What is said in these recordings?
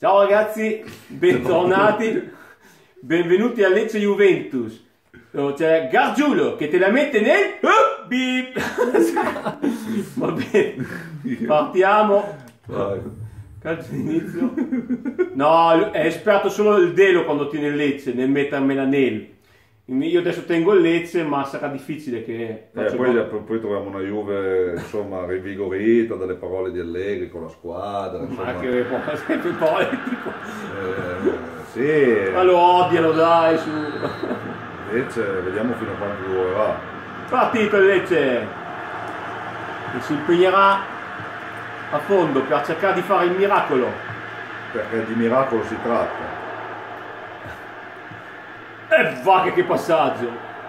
Ciao ragazzi, bentornati, benvenuti a Lecce Juventus. C'è Gargiulo che te la mette nel bip. Va bene, partiamo. Calcio d'inizio. No, è esperto solo il Delo quando tiene il Lecce nel mettermela nel. Io adesso tengo il Lecce, ma sarà difficile che... Poi troviamo una Juve insomma rivigorita dalle parole di Allegri con la squadra. Ma che sempre politico. Sì. Ma lo odiano, dai, su. Lecce, vediamo fino a quando durerà. Partito il Lecce. E si impegnerà a fondo per cercare di fare il miracolo. Perché di miracolo si tratta. E va che passaggio!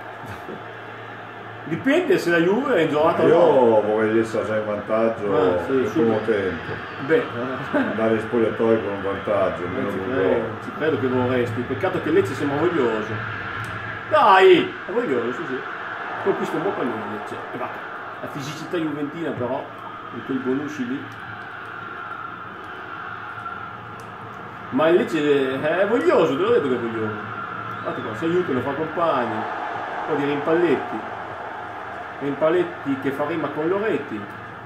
Dipende se la Juve è in giornata o no. Io vorrei essere già in vantaggio sì, nel primo tempo. Beh, andare in spogliatoio con un vantaggio, almeno ci credo che vorresti. Peccato che Lecce sembra voglioso. Dai! È voglioso, sì. Colpisco un po' pallone Lecce. E va. La fisicità juventina però, con quei bonusci lì. Ma il Lecce è voglioso, te l'ho detto che è voglioso. Guardate qua, si aiutano, fa compagni, un po' di rimpalletti che fa rima con Loretti.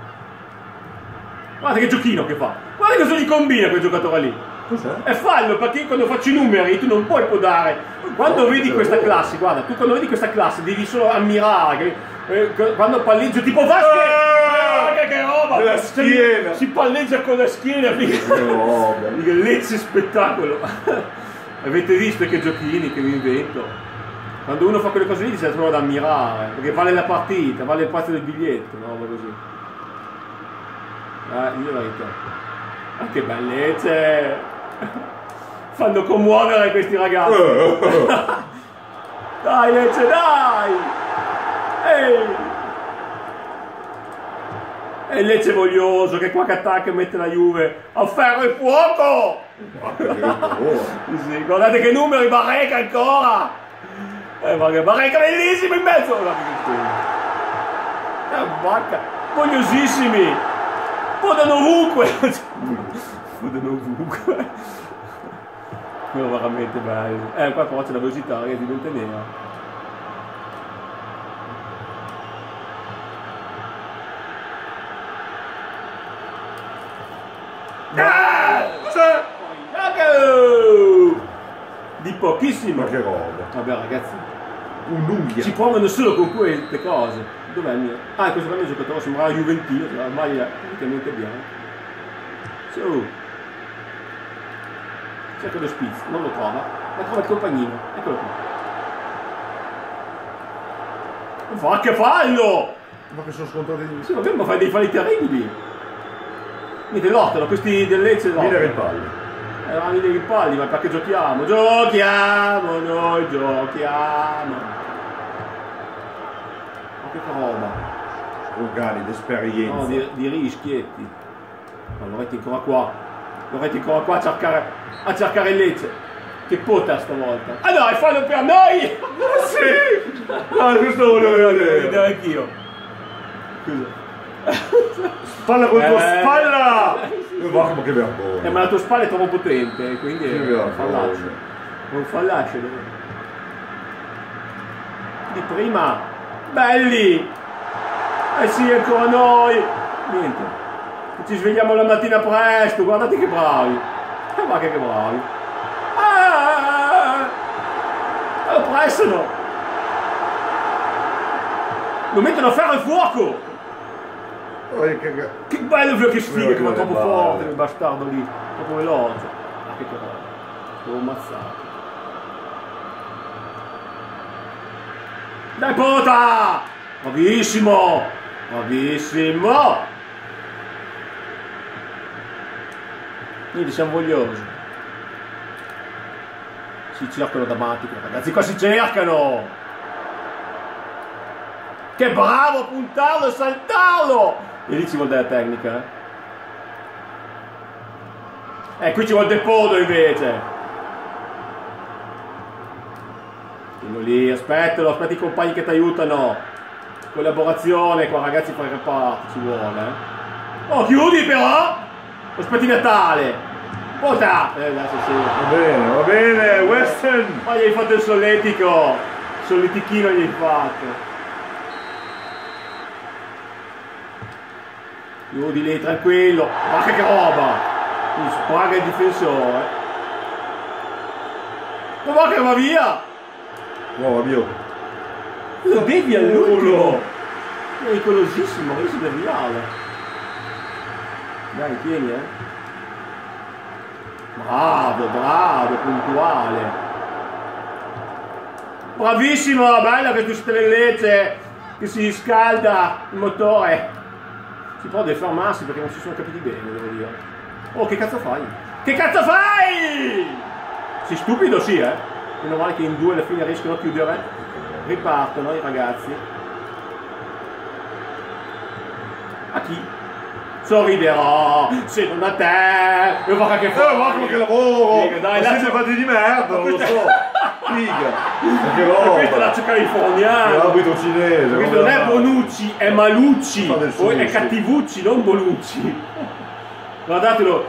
Guarda che giochino che fa, guarda cosa gli combina quel giocatore lì. Cos'è? È fallo, perché quando faccio i numeri tu non puoi podare. Quando vedi questa classe, guarda, tu quando vedi questa classe devi solo ammirare, quando palleggio tipo Vasquez, che roba! La schiena! Si palleggia con la schiena, che Lecce spettacolo! Avete visto che giochini che mi invento? Quando uno fa quelle cose lì si trova da ammirare, perché vale la partita, vale il prezzo del biglietto, no? Così. Io la verità. Ah, che bellezze! Fanno commuovere questi ragazzi! Dai Lecce, dai! Ehi! E Lecce voglioso che qua che attacca e mette la Juve a ferro e fuoco! Sì, guardate che numeri, Barreca ancora! Barreca bellissimo in mezzo! Vacca! Vogliosissimi! Podano ovunque! Podano ovunque! Quello veramente bello. Qua però c'è la velocità, ragazzi, non teneva. Di pochissimo. Ma che roba. Vabbè ragazzi, Un'unghia. ci provano solo con queste cose. Dov'è il mio? Ah, questo qua è il giocatore, sembrava Juventino, la maglia praticamente bianca. Su. Cerca lo spizzo, non lo trova, ma trova il compagnino, eccolo qua. Va che fallo! Ma che sono scontrati di... Sì, vabbè, ma fai dei falli terribili. Niente, lottano, questi del Lecce lottano. Mille ripalli. Eravamo dei rimpalli, ma perché giochiamo? Giochiamo, noi giochiamo. Ma che roba. Organi d'esperienza. No, di rischietti. Ma Loretti ancora qua. Loretti ancora qua a cercare il Lecce. Che pota stavolta. Ah no, fallo per noi! Sì! Ah, questo volevo vedere anch'io. Scusa. Spalla contro spalla! Ma che vergogna! Ma la tua spalla è troppo potente, quindi è un fallace. È un fallace. Di prima, belli! Eh sì, ancora noi! Niente. Ci svegliamo la mattina presto, guardate che bravi! Ma che bravi! Lo pressano! Lo mettono a ferro al fuoco! Che bello che sfiga, che va troppo forte quel bastardo lì, troppo veloce. Ma che cosa? Devo ammazzato. Dai pota! Bravissimo! Bravissimo! Quindi siamo vogliosi. Si cercano davanti, ragazzi, qua si cercano! Che bravo a puntarlo e saltarlo! E lì ci vuole della tecnica, qui ci vuole del podo invece. Stiamo lì, aspettalo, aspetti i compagni che ti aiutano. Collaborazione qua ragazzi, per il reparto ci vuole. Oh, chiudi però! Aspetti Natale! Porta! Adesso sì. Va bene, Western! Ma gli hai fatto il solletico! Solletichino gli hai fatto. Io di lì, tranquillo. Ma che roba! Mi spraga il difensore. Ma va che va via! Nuova mio. Lo devi all'ultimo! È pericolosissimo, questo è deviale. Dai, tieni, Bravo, bravo, puntuale. Bravissimo, bella che tu siete le Lecce, che si scalda il motore. Si può defermarsi perché non si sono capiti bene, devo dire. Oh, che cazzo fai? Che cazzo fai? Sei stupido, sì, Meno male che in due alla fine riescono a chiudere. Ripartono i ragazzi. A chi? Sorriderò se non a te. E guarda che guarda che lavoro! Figa, dai, ma siete fatti di merda, non lo so! Figa! Ma che Ma questo è roba! l'Accio californiano. L'arbitro cinese! Questo non è Bonucci, è Malucci. Fa del Poi è sushi. Cattivucci, non Bonucci. Guardatelo.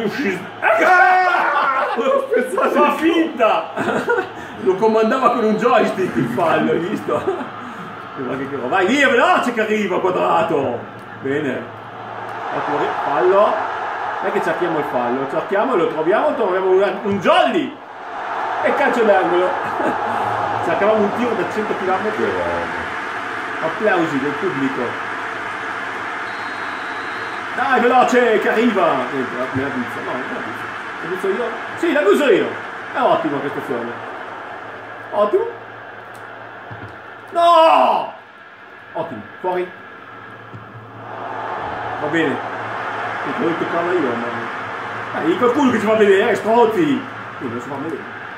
Fa finta. Lo comandava con un joystick il fallo, hai visto? Vai via, veloce che arriva Quadrato. Bene. Fallo. Non è che cerchiamo il fallo, cerchiamolo, troviamo un jolly. E calcio d'angolo. Cercavamo un tiro da 100 km. Applausi del pubblico. Dai, veloce, che arriva. Me la bizza, no, me la bizza. La bizzo io? Sì, la uso io. È ottima questa azione. Ottimo. No! Ottimo, fuori. Va bene. Devo toccarla io, ma... Dai, qualcuno che ci fa vedere, strozzi. Non si fa vedere.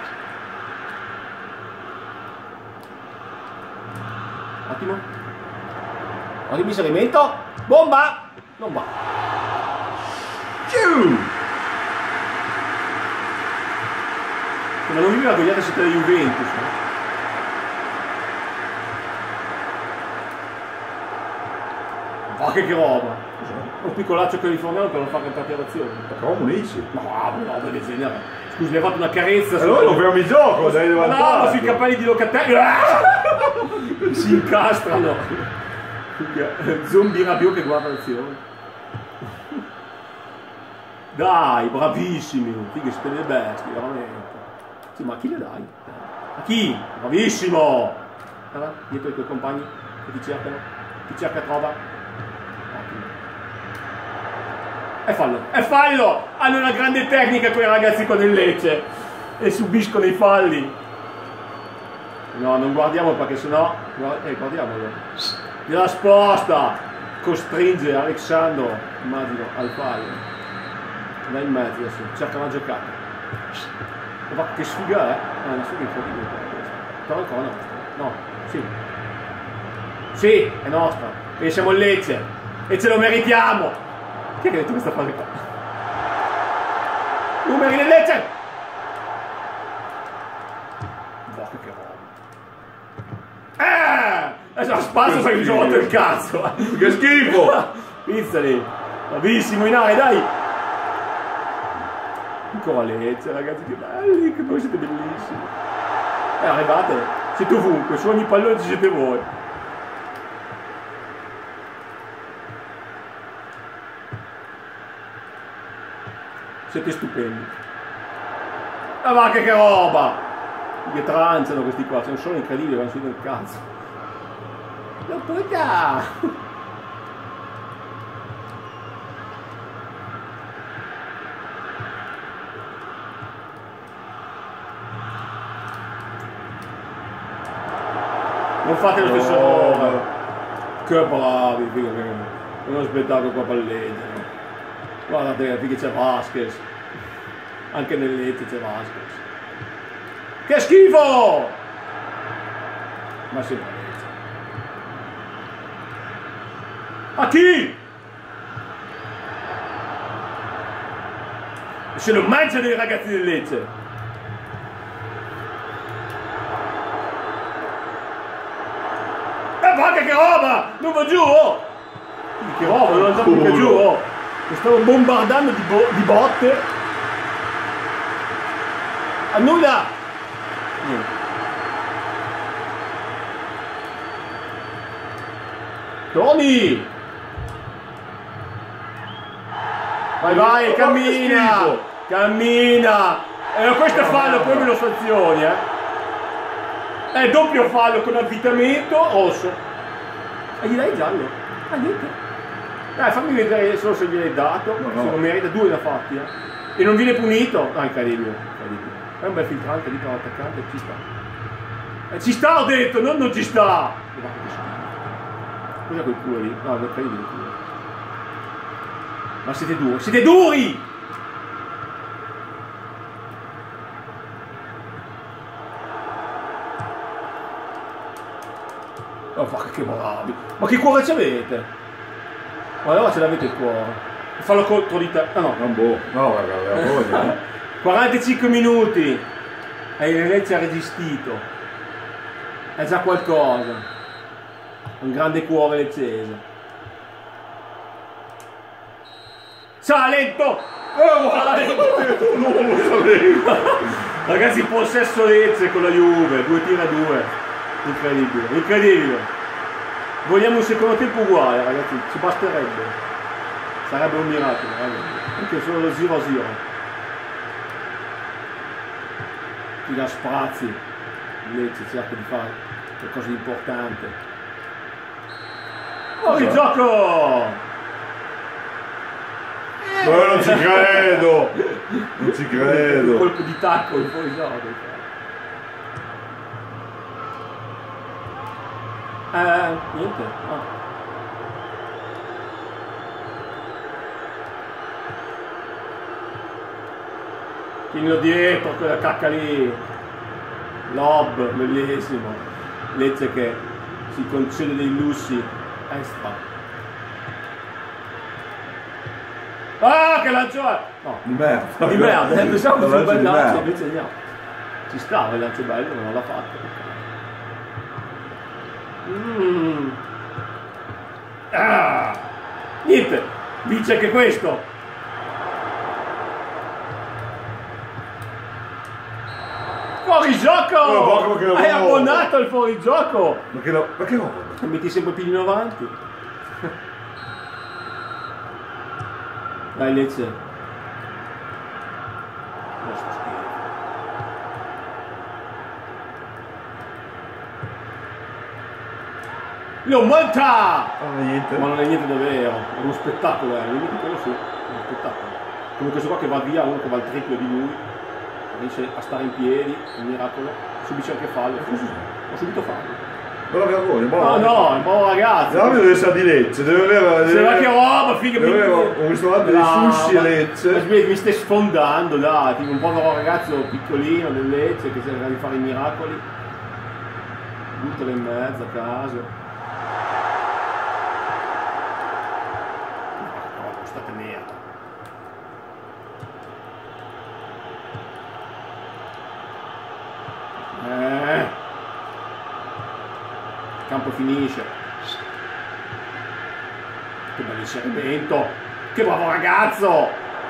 Ottimo. Ottimo inserimento. Bomba! Non va. Ma non mi vergognate siete la Juventus. Ma che roba! Un piccolaccio californiano per non fare interazione. Come dici? Ma una roba del genere. Scusi, mi hai fatto una carezza. Allora lo fermi il gioco, dai davanti. No, sui capelli di Locatelli. Si incastrano. Zombie rabbio che guarda l'azione. Dai, bravissimi. Figa, siete delle bestie, veramente. Sì, ma a chi le dai? A chi? Bravissimo! Guarda, dietro i tuoi compagni che ti cercano. Ti cerca, trova. È fallo, è fallo! Hanno una grande tecnica quei ragazzi qua del Lecce e subiscono i falli. No, non guardiamo perché sennò... guardiamolo. Gliela sposta! Costringe Alexandro, immagino, al fallo. Va in mezzo adesso, cerca una giocata. Ma che sfiga è? È una sfiga incredibile questa. Però ancora nostra. No, sì. Sì, è nostra. Perché siamo il Lecce e ce lo meritiamo. Chi è che ha detto questa frase qua? Numeri del Lecce! Boh, che roba. Adesso la spazio perché mi sono rotto il cazzo. Che schifo! Pizzali. Bravissimo Inare, dai. Ancora Lecce, ragazzi, che belli, che voi siete bellissimi. Arrivate, siete ovunque, su ogni pallone ci siete voi. Siete stupendi. Ah, ma che roba! Che tranciano questi qua, sono solo incredibili, vanno su del cazzo. La puttana! Non fate lo stesso errore. Che bravi, figo, che è uno spettacolo qua palleggiano. Guardate che c'è Vasquez. Anche nel Lecce c'è Vasquez. Che schifo! Ma sembra Lecce. A chi? Se lo mangiano i ragazzi del Lecce. Ma che roba! Non va giù! Oh! Che roba, non andavo mica giù! Oh! Mi stavo bombardando di botte! Annulla! Niente. Tony! Vai, vai, cammina! Cammina! Questo è fallo, poi me lo sanzioni, È doppio fallo con avvitamento, rosso. E gli dai giallo? Niente. Dai, fammi vedere solo se gliel'hai dato. No, Se no. non merita, 2 l'ha fatti, E non viene punito? Incredibile, incredibile. È un bel filtrante lì per l'attaccante, ci sta. Ci sta, ho detto, non ci sta! Cos'è quel culo lì? No, è incredibile il culo. Ma siete duri! Siete duri! Oh, fuck, che bravi! Ma che cuore ci avete? Ma allora ce l'avete il cuore. Fallo contro di te. Ah no. Non boh. No, raga, aveva voglia. 45 minuti. E il Lecce ha resistito. È già qualcosa. Un grande cuore leccese. Salento! Non lo sapevo. Ragazzi, possesso Lecce con la Juve. 2 tiri a 2. Incredibile, incredibile. Vogliamo un secondo tempo uguale, ragazzi. Ci basterebbe. Sarebbe un miracolo, anche solo lo 0-0. Ti dà sprazzi. Lecce cerca di fare qualcosa di importante. Fuori gioco! Non ci credo! Non ci Un credo! colpo di tacco in fuori gioco. Niente. Tienilo dietro, quella cacca lì. Lob, bellissimo. Lecce che si concede dei lussi extra. Ah, che lancio è! No. Di merda! Di merda, pensavo fosse un bel di lancio, merda. invece no. Ci stava il lancio bello, ma non l'ha fatto. Niente, vince anche questo. Fuorigioco! Oh, che Hai lavoro. abbonato al fuorigioco! Ma che roba? Metti sempre più in avanti. Dai Lecce. No, sto schifo. Lo monta! Niente. Ma non è niente davvero, è uno spettacolo, limite quello sì, è uno spettacolo. Come questo qua che va via, uno che va al triplo di lui, riesce a stare in piedi, un miracolo, subisce anche fallo. Ho subito fallo. Non aveva voglia, No, no, è un buono ragazzo. No, deve essere di Lecce, deve avere... Se va che roba, figa, deve avere un ristorante di sushi a Lecce. Mi stai sfondando, dai, tipo un povero ragazzo piccolino del Lecce che cerca di fare i miracoli. Buttalo in mezzo a caso. State merda. Il campo finisce. Che bel inserimento. Che bravo ragazzo.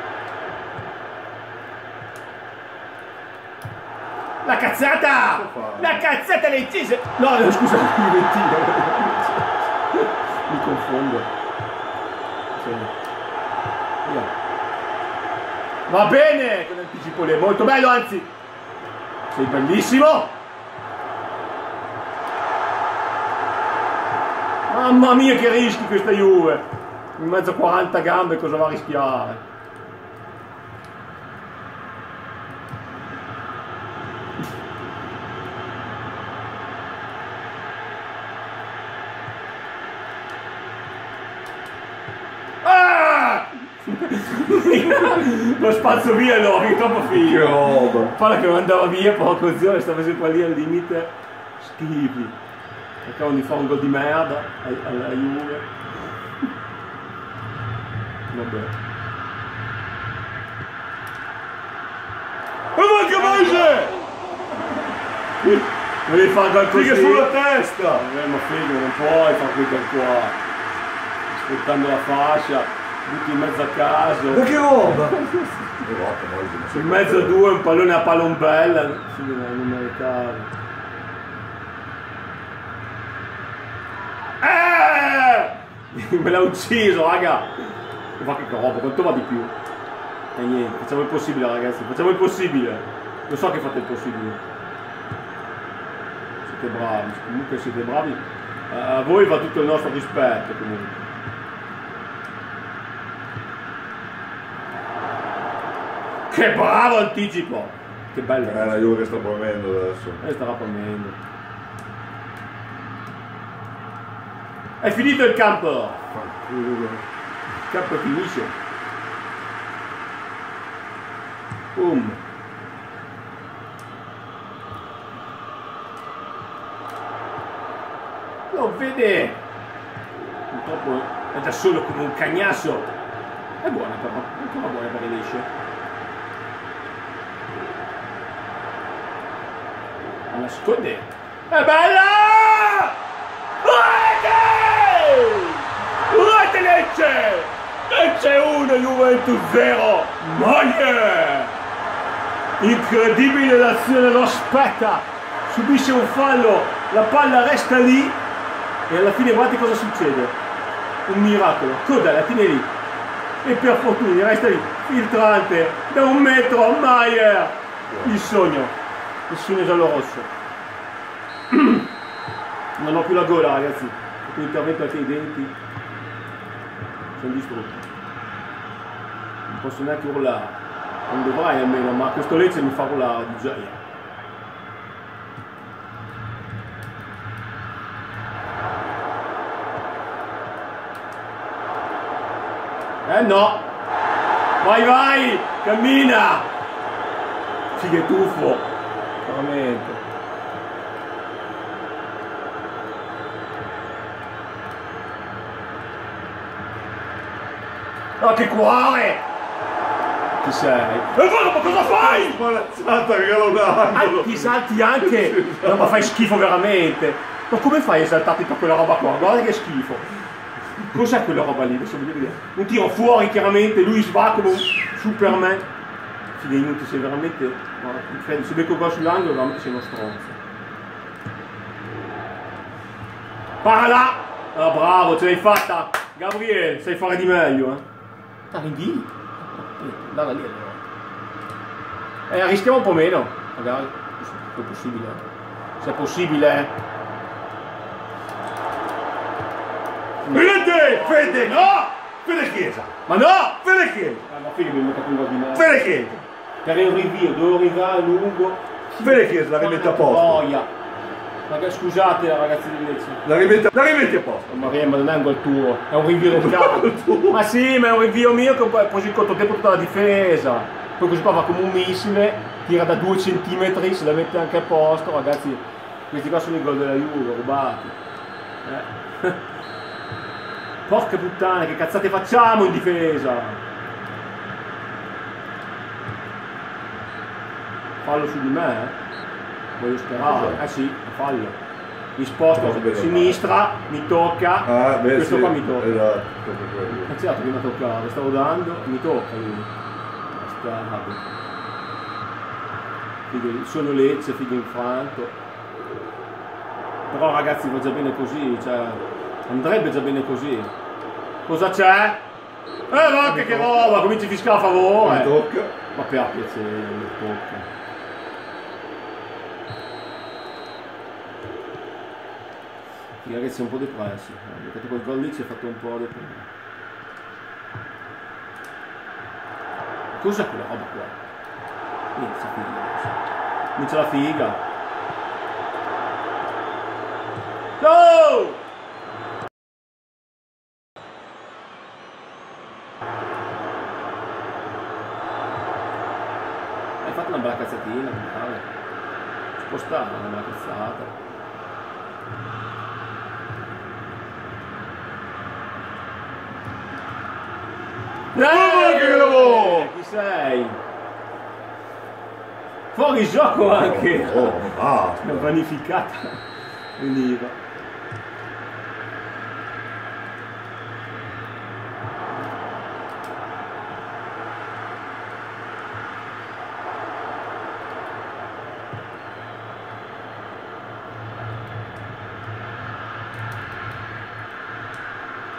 La cazzata. La cazzata leccese. No, no, scusa, Juventino. Mi confondo. Sì. Via. Va bene con anticipo lì, è molto bello, anzi sei bellissimo. Mamma mia che rischi questa Juve, in mezzo a 40 gambe cosa va a rischiare? Lo spazzo via no, che è troppo figo. Che roba. Palla che non andava via, poco zio, stava sempre lì al limite. Schifi. Cercavano di fare un gol di merda alla Juve. Vabbè. Ma che mangia! Volevi fare gol così? Figa sulla testa! Ma figo, non puoi fare quel gol qua. Aspettando la fascia. butti in mezzo a caso. Ma che roba! In mezzo a due, un pallone a palombella. Sì, non meritavo. Me l'ha ucciso, raga! Ma che roba, quanto va di più? E niente, facciamo il possibile, ragazzi, facciamo il possibile. Lo so che fate il possibile. Siete bravi, comunque siete bravi. A voi va tutto il nostro rispetto, comunque. Che bravo anticipo! Che bello! È la Juve che sta premendo adesso. Starà premendo. È finito il campo! Il campo finisce. Boom! Lo vede! Purtroppo è da solo come un cagnasso. È buona però, è ancora buona per Elisce. Nasconde. È bella! Rete Lecce! Lecce 1, Juventus 0! Maglie! Incredibile l'azione, lo aspetta! Subisce un fallo, la palla resta lì e alla fine guardi cosa succede. Un miracolo. Coda la tiene lì. E per fortuna resta lì. Filtrante da 1 metro, Maier! Il sogno giallo-rosso. Non ho più la gola, ragazzi. Dopo l'intervento anche i denti sono distrutti. Non posso neanche urlare. Non dovrai almeno, ma questo Lecce mi fa urlare di gioia. No! Vai! Cammina! Fighetuffo! Veramente. Oh, che cuore! Chi sei? Ma cosa fai? Malazzata che lo dà! Ti salti anche! No, ma fai schifo veramente! Ma come fai a esaltarti per quella roba qua? Guarda che schifo! Cos'è quella roba lì? Adesso voglio vedere. Un tiro fuori chiaramente, lui va come un Superman. Figa inutile, sei veramente. Se becco qua sull'angolo veramente sei uno stronzo. Parla! Ah, bravo, ce l'hai fatta! Gabriele, sai fare di meglio, eh? Rinvii? Andava lì allora. Rischiamo un po' meno, magari. Se è possibile. Se è possibile. Fede! Fede! No! Fede Chiesa! Ma no! Fede Chiesa! Ma figa mi metto con di me. Fede Chiesa! Per il rinvio, devo arrivare lungo. Fede Chiesa la rimette a posto. Noia. Scusate ragazzi di Lecce. La rimetti a posto. Ma non è un gol tuo, è un rinvio del campo. Ma sì, ma è un rinvio mio che ho preso in controtempo tutta la difesa. Poi così qua va come un missile, tira da 2 centimetri, se la mette anche a posto, ragazzi. Questi qua sono i gol della Juve, rubati. Porca puttana, che cazzate facciamo in difesa? Fallo su di me, eh? Voglio sperare, sì, fallo. Mi sposto a sinistra, mi tocca, questo sì, qua mi tocca. Esatto, Certo che mi ha toccato, stavo dando, mi tocca lui. Bastardo. Sono Lecce, figlio infranto. Però ragazzi va già bene così, cioè, andrebbe già bene così. Cosa c'è? Ma che roba, cominci a fiscare a favore. Mi tocca. Ma per piacere, mi tocca. Ragazzi, un po' depressi. Perché quel gol lì ci ha fatto un po' depresso. Cos'è quella roba qua? Inizia figa. Inizia la figa. No! Hai fatto una bella cazzatina, ci può stare una bella cazzata. Che lavoro! Chi sei? Fuori gioco anche! Basta! Una vanificata veniva.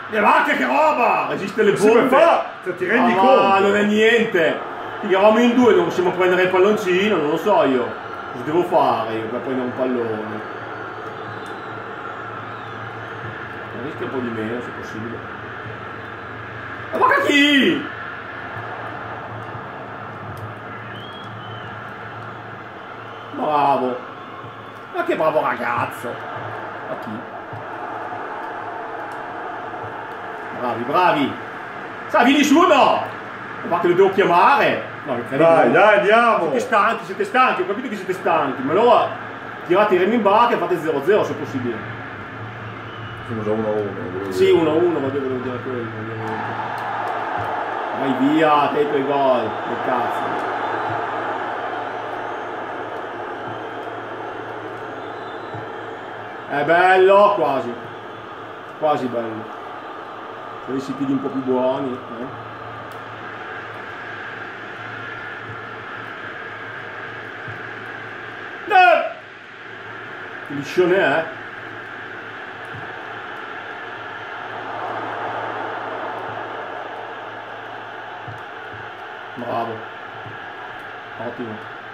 E va che roba! Resiste le Come bombe! fa? Se ti rendi Ma conto? non è niente! Eravamo in due, non possiamo prendere il palloncino, non lo so io. Cosa devo fare io per prendere un pallone? Rischia un po' di meno se possibile. Ma chi? Bravo! Ma che bravo ragazzo! Ma chi? Bravi, bravi! Sai, vieni su o no? Ma che lo devo chiamare? No, Dai, dai, andiamo! siete stanchi, ho capito che siete stanchi, ma allora tirate i remi in barca e fate 0-0 se possibile. Siamo già 1-1. Sì, 1-1, volevo dire quello. Vai via, te i tuoi gol, che cazzo. È bello, quasi. Quasi bello. Se avessi i piedi un po' più buoni. Che liscione è? Bravo. Ottimo.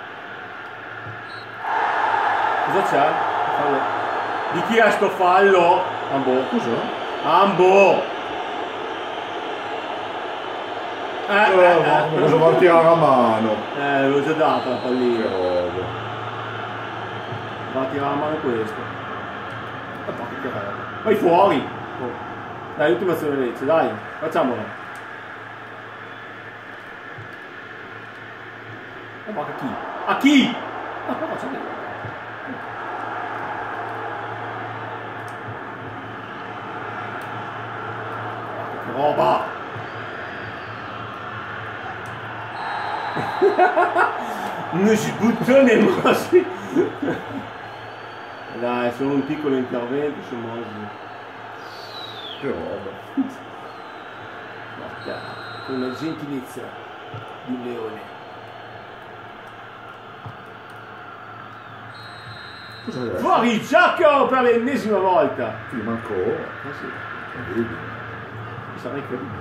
Cosa c'è? Fallo. Di chi è sto fallo? Ambo. Cos'è? Ambo. Ma cosa vuol tirare a mano? L'ho già data la Che pallina. roba. Va a tirare a mano questo. Ma che roba. Vai fuori. Oh. Dai, l'ultima azione Lecce, dai. Facciamola. Ma a chi? A chi? Ma qua facciamo. Che roba! Non si buttone mossi! Dai, solo un piccolo intervento su Mossi. Che roba. Guarda, con la gentilezza di un leone. Cos'è? Fuori Giacco per l'ennesima volta! Ti manco ora. Sì, Vedi? mi sarà incredibile.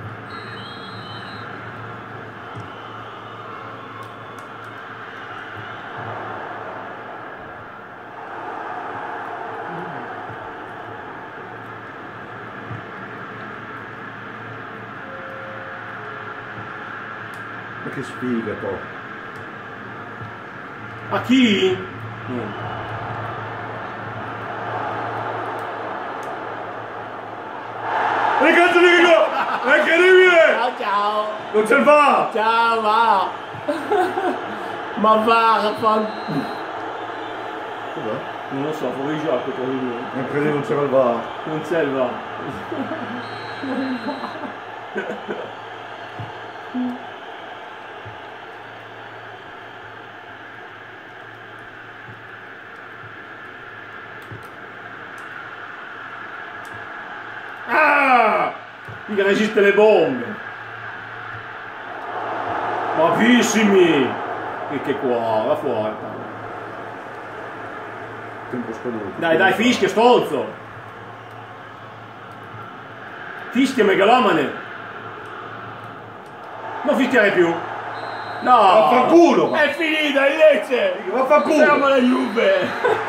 Ma che sfiga, to. A chi? Niente. E cazzo di rigore! È incredibile! Ciao ciao! Non ce la fa! Ciao va! Ma va, fan... Cos'è? Non lo so, fuori gioco probabilmente. Non credevo non c'era il VAR. Non c'è il va. Ah! Mica resiste le bombe. Bravissimi! E che cuore, va fuori. Tempo scaduto. Dai, dai, fischia, stronzo! Fischia, megalomane! Non fischiare più! No! Vaffanculo! Ma È finita il Lecce! vaffanculo! Siamo la Juve!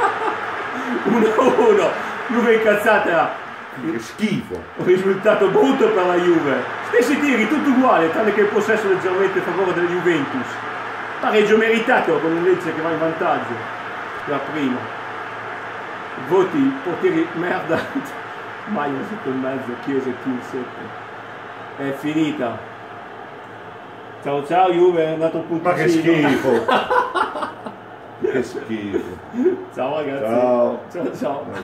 1-1! Juve incazzata! Che schifo! Un risultato brutto per la Juve. Stessi tiri, tutto uguale, tranne che il possesso leggermente a favore della Juventus. Pareggio meritato con un Lecce che va in vantaggio. La prima. Voti, portieri merda. Maglia sotto il mezzo, Chiesa e Kiel 7. È finita. Ciao ciao Juve, è andato un punto. Ma che schifo! Che schifo! Ciao ragazzi. Ciao. Ciao ciao.